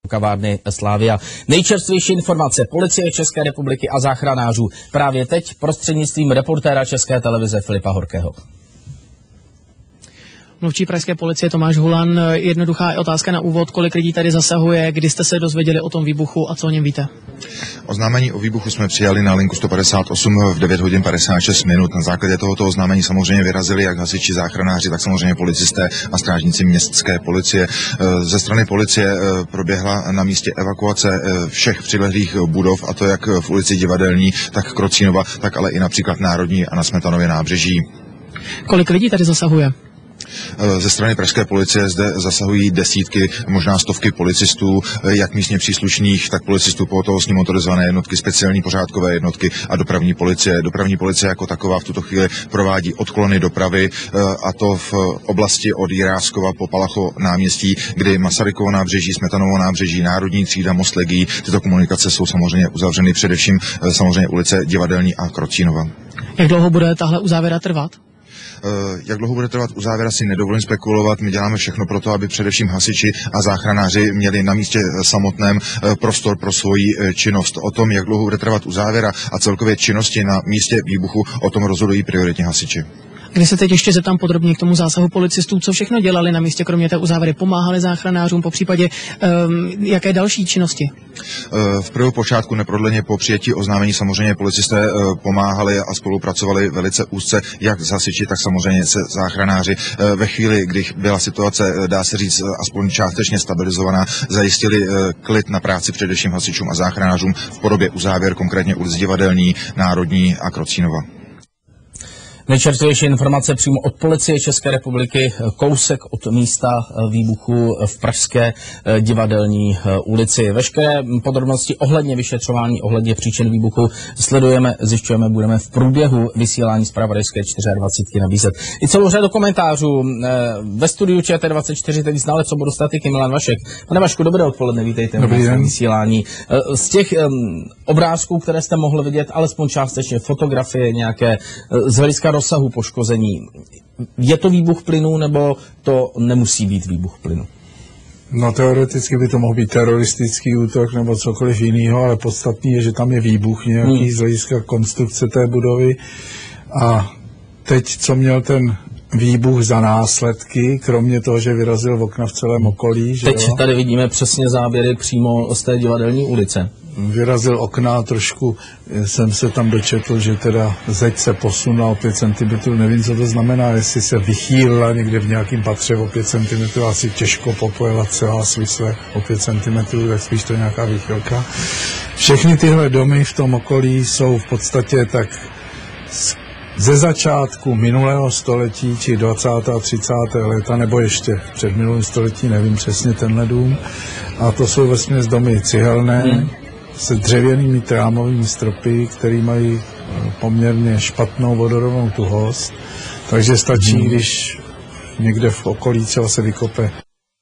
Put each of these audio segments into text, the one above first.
kavárny Slavia. Nejčerstvější informace policie České republiky a záchranářů právě teď prostřednictvím reportéra České televize Filipa Horkého. Mluvčí pražské policie Tomáš Hulan, jednoduchá otázka na úvod, kolik lidí tady zasahuje, kdy jste se dozvěděli o tom výbuchu a co o něm víte? Oznámení o výbuchu jsme přijali na linku 158 v 9 hodin 56 minut. Na základě tohoto oznámení samozřejmě vyrazili jak hasiči, záchranáři, tak samozřejmě policisté a strážníci městské policie. Ze strany policie proběhla na místě evakuace všech přilehlých budov, a to jak v ulici Divadelní, tak Krocínova, tak ale i například Národní a na Smetanově nábřeží. Kolik lidí tady zasahuje? Ze strany pražské policie zde zasahují desítky, možná stovky policistů, jak místně příslušných, tak policistů pohotovostní motorizované jednotky, speciální pořádkové jednotky a dopravní policie. Dopravní policie jako taková v tuto chvíli provádí odklony dopravy, a to v oblasti od Jiráskova po Palachovo náměstí, kdy Masarykovo nábřeží, Smetanovo nábřeží, Národní třída, Most Legií. Tyto komunikace jsou samozřejmě uzavřeny, především samozřejmě ulice Divadelní a Krocínova. Jak dlouho bude tahle uzávěra trvat? Jak dlouho bude trvat uzávěra, si nedovolím spekulovat. My děláme všechno pro to, aby především hasiči a záchranáři měli na místě samotném prostor pro svoji činnost. O tom, jak dlouho bude trvat uzávěra a celkově činnosti na místě výbuchu, o tom rozhodují prioritně hasiči. Když se teď ještě zeptám podrobně k tomu zásahu policistů, co všechno dělali na místě, kromě té uzávěry, pomáhali záchranářům, popřípadě jaké další činnosti? V prvopočátku neprodleně po přijetí oznámení samozřejmě policisté pomáhali a spolupracovali velice úzce, jak s hasiči, tak samozřejmě se záchranáři. Ve chvíli, kdy byla situace, dá se říct, aspoň částečně stabilizovaná, zajistili klid na práci především hasičům a záchranářům v podobě uzávěr, konkrétně ulic Divadelní, Národní a Krocínova. Nejčerstvější informace přímo od policie České republiky, kousek od místa výbuchu v pražské Divadelní ulici. Veškeré podrobnosti ohledně vyšetřování, ohledně příčin výbuchu sledujeme, zjišťujeme, budeme v průběhu vysílání zpravodajské 24 nabízet. I celou řadu komentářů ve studiu ČT24 teď znalec oboru statiky Milan Vašek. Pane Vašku, dobré odpoledne, vítejte v vysílání. Z těch obrázků, které jste mohli vidět, alespoň částečně fotografie nějaké z hlediska rozsahu poškození. Je to výbuch plynu, nebo to nemusí být výbuch plynu? No teoreticky by to mohl být teroristický útok nebo cokoliv jiného, ale podstatný je, že tam je výbuch nějaký z hlediska konstrukce té budovy. A teď, co měl ten výbuch za následky, kromě toho, že vyrazil v okna v celém okolí. Že teď tady vidíme přesně záběry přímo z té Divadelní ulice. Vyrazil okna, trošku jsem se tam dočetl, že teda zeď se posunula o 5 cm, nevím, co to znamená, jestli se vychýlila někde v nějakém patře o 5 cm, asi těžko popojela celá svisle o 5 cm, tak spíš to nějaká výchylka. Všechny tyhle domy v tom okolí jsou v podstatě tak ze začátku minulého století, či 20. a 30. léta, nebo ještě před minulým století, nevím přesně tenhle dům. A to jsou vesměs domy cihelné, se dřevěnými trámovými stropy, které mají poměrně špatnou vodorovnou tuhost. Takže stačí, když někde v okolí třeba se vykope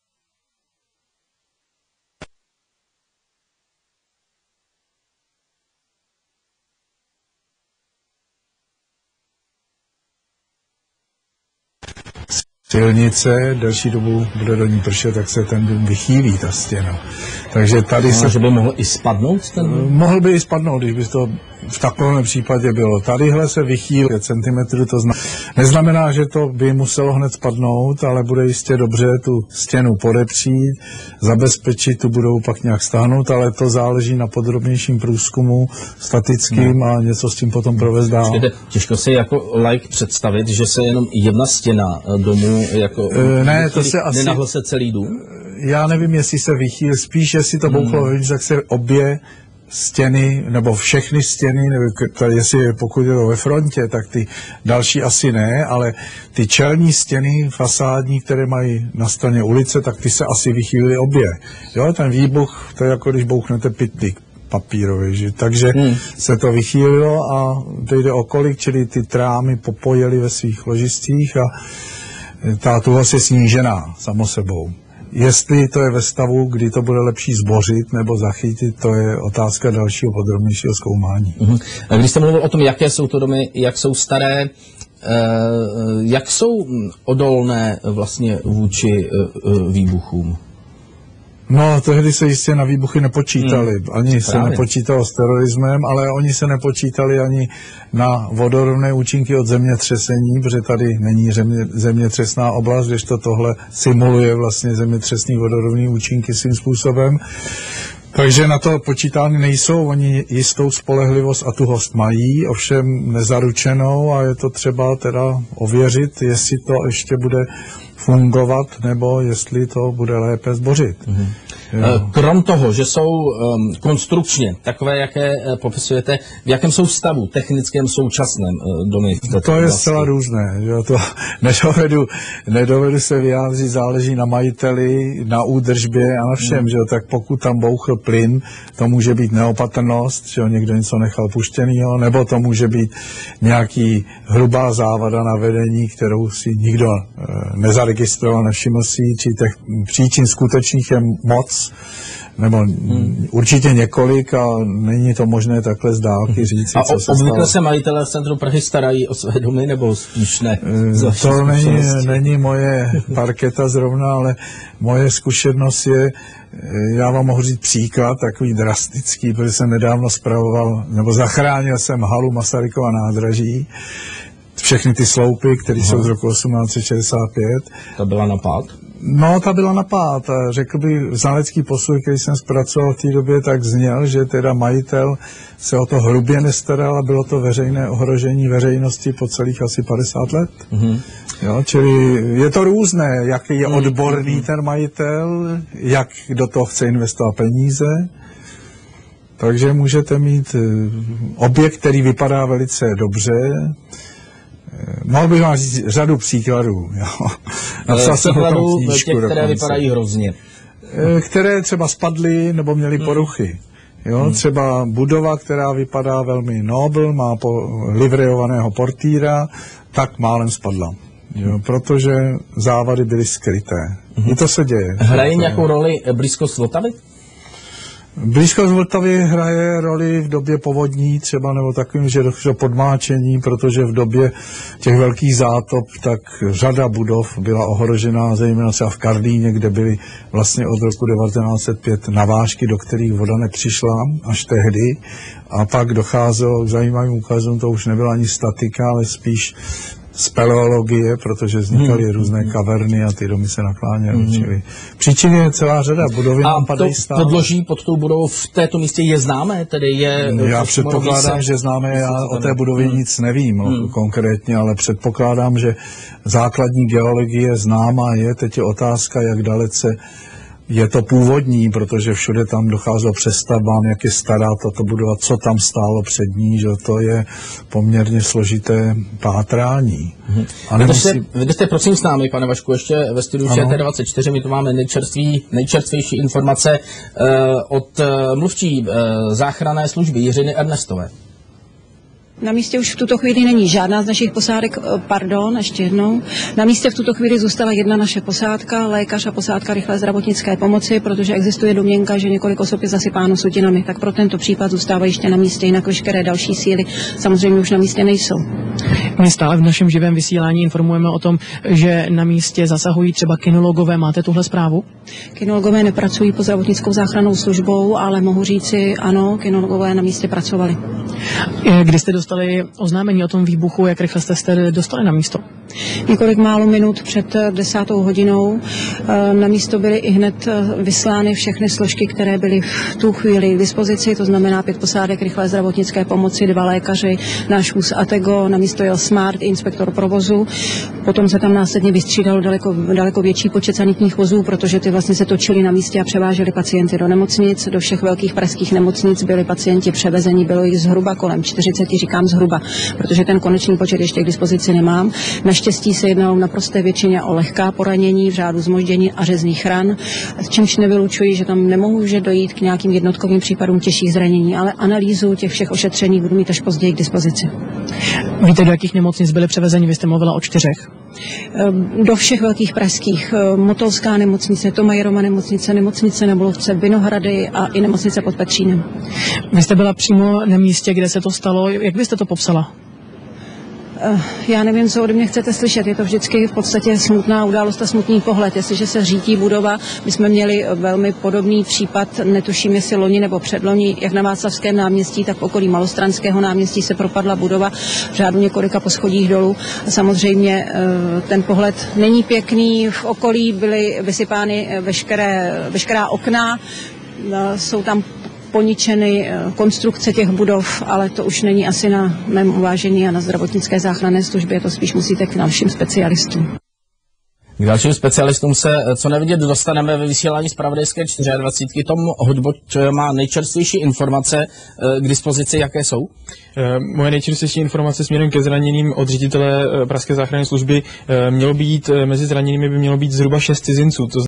silnice, delší dobu bude do ní pršet, tak se ten dům vychýlí, ta stěna. Takže tady že by mohl i spadnout ten dům? Mohl by i spadnout, když by to v takovém případě bylo. Tadyhle se vychýlí 5 cm, to neznamená, že to by muselo hned spadnout, ale bude jistě dobře tu stěnu podepřít, zabezpečit, tu budou pak nějak stáhnout, ale to záleží na podrobnějším průzkumu statickým a něco s tím potom provést dál. Těžko si jako laik představit, že se jenom jedna stěna domu jako ne, to se asi nenahl se celý dům? Já nevím, jestli se vychýl, spíš jestli to bouchlo, tak se obě stěny, nebo všechny stěny, nebo jestli pokud je to ve frontě, tak ty další asi ne, ale ty čelní stěny fasádní, které mají na straně ulice, tak ty se asi vychýlily obě. Jo, ten výbuch, to je jako když bouchnete pytlík papírový, že? Takže se to vychýlilo a to jde o kolik, čili ty trámy popojily ve svých ložiscích a ta tuhost je snížená samo sebou. Jestli to je ve stavu, kdy to bude lepší zbořit nebo zachytit, to je otázka dalšího podrobnějšího zkoumání. A když jste mluvil o tom, jaké jsou to domy, jak jsou staré, jak jsou odolné vlastně vůči výbuchům? No, tehdy se jistě na výbuchy nepočítali. Ani se nepočítalo s terorismem, ale oni se nepočítali ani na vodorovné účinky od zemětřesení, protože tady není zemětřesná oblast, když tohle simuluje vlastně zemětřesný vodorovný účinky svým způsobem. Takže na to počítány nejsou, oni jistou spolehlivost a tuhost mají, ovšem nezaručenou a je to třeba teda ověřit, jestli to ještě bude fungovat, nebo jestli to bude lépe zbořit. Krom toho, že jsou konstrukčně takové, jaké popisujete, v jakém jsou stavu technickém současném domy? To je zcela různé. Že? To nedovedu se vyjádřit, záleží na majiteli, na údržbě a na všem. Že? Tak pokud tam bouchl plyn, to může být neopatrnost, že někdo něco nechal puštěnýho, nebo to může být nějaký hrubá závada na vedení, kterou si nikdo nezaregistroval, nevšiml si, či těch příčin skutečných je moc, nebo určitě několik a není to možné takhle z dálky říct, co se stalo. Obvykle se majitelé v centru Prahy starají o své domy, nebo spíš ne? To není moje parketa zrovna, ale moje zkušenost je, já vám mohu říct příklad, takový drastický, protože jsem nedávno spravoval, nebo zachránil jsem halu Masarykova nádraží, všechny ty sloupy, které jsou z roku 1865. To byla napád? No, ta byla napád. Řekl bych, znalecký posudek, který jsem zpracoval v té době, tak zněl, že teda majitel se o to hrubě nestaral a bylo to veřejné ohrožení veřejnosti po celých asi 50 let. Jo, čili je to různé, jaký je odborný ten majitel, jak do toho chce investovat peníze. Takže můžete mít objekt, který vypadá velice dobře. Mohl bych vám říct řadu příkladů. Napsal jsem o tom knížku, které vypadají hrozně. Které třeba spadly nebo měly poruchy. Jo? Třeba budova, která vypadá velmi nobl, má livreovaného portýra, tak málem spadla. Jo? Protože závady byly skryté. I to se děje. Hraje nějakou roli blízkost Vltavy? Blízkost Vltavy hraje roli v době povodní třeba, nebo takovým, že došlo podmáčení, protože v době těch velkých zátop tak řada budov byla ohrožená, zejména třeba v Karlíně, kde byly vlastně od roku 1905 navážky, do kterých voda nepřišla až tehdy. A pak docházelo k zajímavým úkazům, to už nebyla ani statika, ale spíš speleologie, protože vznikaly různé kaverny a ty domy se nakláněly. Čili příčin je celá řada, budovy nám padají stále. A podloží pod tou budovou v této místě je známé? Tedy je, já předpokládám, že známé, já o té budově nic nevím konkrétně, ale předpokládám, že základní geologie známá je. Teď je otázka, jak dalece je to původní, protože všude tam docházelo přestavbám, jak je stará tato budova, co tam stálo před ní, že to je poměrně složité pátrání. Vydržte prosím s námi, pane Vašku, ještě ve studiu ČT24, my tu máme nejčerstvější informace od mluvčí záchranné služby Jiřiny Ernestové. Na místě už v tuto chvíli není žádná z našich posádek, ještě jednou. Na místě v tuto chvíli zůstala jedna naše posádka, lékař a posádka rychlé zdravotnické pomoci, protože existuje domněnka, že několik osob je zasypáno sutinami. Tak pro tento případ zůstávají ještě na místě, jinak veškeré další síly samozřejmě už na místě nejsou. My stále v našem živém vysílání informujeme o tom, že na místě zasahují třeba kynologové. Máte tuhle zprávu? Kynologové nepracují pod zdravotnickou záchrannou službou, ale mohu říci, ano, kynologové na místě pracovali. Kdy jste dostali oznámení o tom výbuchu, jak rychle jste se dostali na místo? Několik málo minut před 10. hodinou na místo byly i hned vyslány všechny složky, které byly v tu chvíli k dispozici, to znamená 5 posádek rychlé zdravotnické pomoci, 2 lékaři, náš vůz Atego, na místo jel Smart, inspektor provozu. Potom se tam následně vystřídalo daleko větší počet sanitních vozů, protože ty vlastně se točily na místě a převáželi pacienty do nemocnic. Do všech velkých pražských nemocnic byli pacienti převezeni, bylo jich zhruba kolem 40, říkám zhruba, protože ten konečný počet ještě k dispozici nemám. Naštěstí se jednalo v naprosté většině o lehká poranění v řádu zmoždění a řezných ran, s čímž nevylučuji, že tam nemůže dojít k nějakým jednotkovým případům těžších zranění, ale analýzu těch všech ošetření budu mít až později k dispozici. Víte, do jakých nemocnic byly převezeni? Vy jste mluvila o 4. Do všech velkých pražských. Motolská nemocnice, Tomajrova nemocnice, nemocnice na Bulovce, Vinohrady a i nemocnice pod Petřínem. Vy jste byla přímo na místě, kde se to stalo. Jak byste to popsala? Já nevím, co ode mě chcete slyšet. Je to vždycky v podstatě smutná událost a smutný pohled. Jestliže se řítí budova, my jsme měli velmi podobný případ, netuším, jestli loni nebo předloni, jak na Václavském náměstí, tak v okolí Malostranského náměstí se propadla budova v řádu několika poschodích dolů. A samozřejmě ten pohled není pěkný. V okolí byly vysypány veškerá okna, jsou tam poničeny konstrukce těch budov, ale to už není asi na mém uvážení a na zdravotnické záchranné službě, to spíš musíte k dalším specialistům. K dalším specialistům se co nevidět dostaneme ve vysílání zpravodajské 24. Tom Hoďboť má nejčerstvější informace k dispozici, jaké jsou? Moje nejčerstvější informace směrem ke zraněným od ředitele Pražské záchranné služby mělo být, mezi zraněnými by mělo být zhruba 6 cizinců.